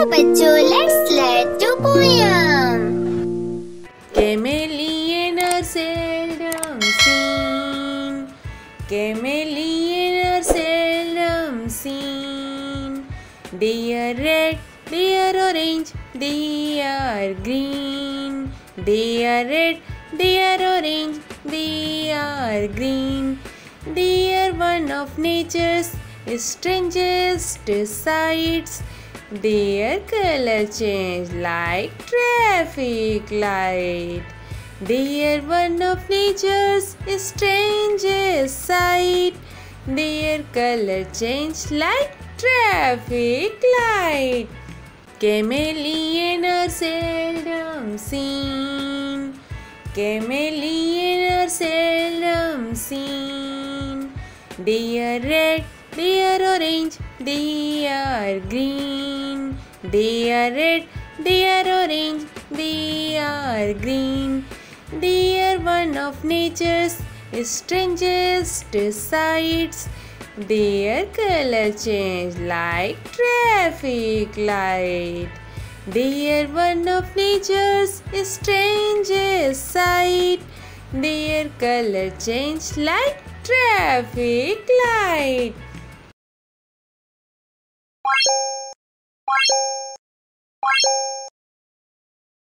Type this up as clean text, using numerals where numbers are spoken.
बच्चों, let's learn to poem. Chameleon are seldom seen. Chameleon are seldom seen. They are red, they are orange, they are green. They are red, they are orange, they are green. They are one of nature's strangest sights. Their color change like traffic light. They are one of nature's strangest sight. Their color change like traffic light. Chameleon are seldom seen. Chameleon are seldom seen. They are red, they are orange, they are green. They are red, they are orange, they are green. They are one of nature's strangest sights. Their color change like traffic light. They are one of nature's strangest sight. Their color change like traffic light.